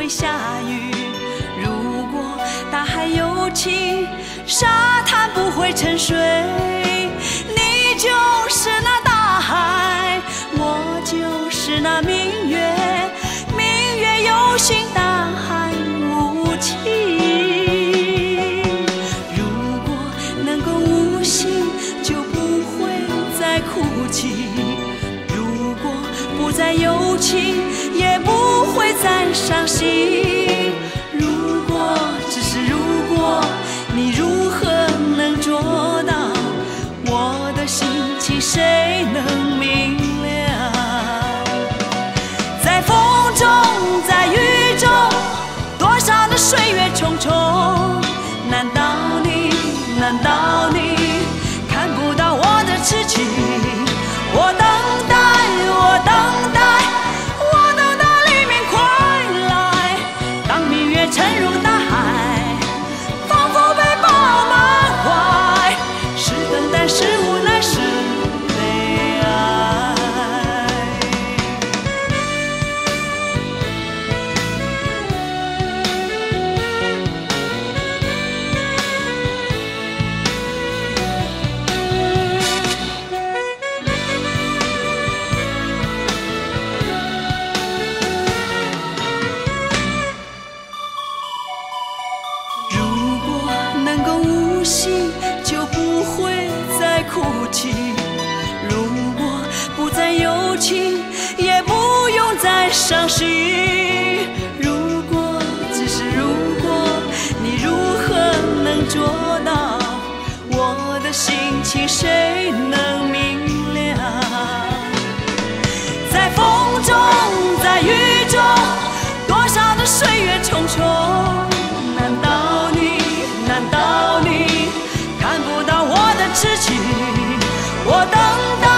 会下雨。如果大海有情，沙滩不会沉睡。你就是那大海，我就是那明月。明月有心，大海无情。如果能够无心，就不会再哭泣。如果不再有情，也不会再伤心。如果，只是如果，你如何能捉到我的心情？谁能明了？在风中，在雨中，多少的岁月匆匆。难道你看不到我的痴情？我等待，我等待，我等待黎明快来。当明月沉入大海，仿佛被抱满怀，是等待，是无奈，是悲哀。就不会再哭泣。如果不再有情，也不用再伤心。如果，只是如果，你如何能捉到我的心情？谁能明了？在风中，在雨中，多少的岁月匆匆。难道你看不到我的痴情？我等待。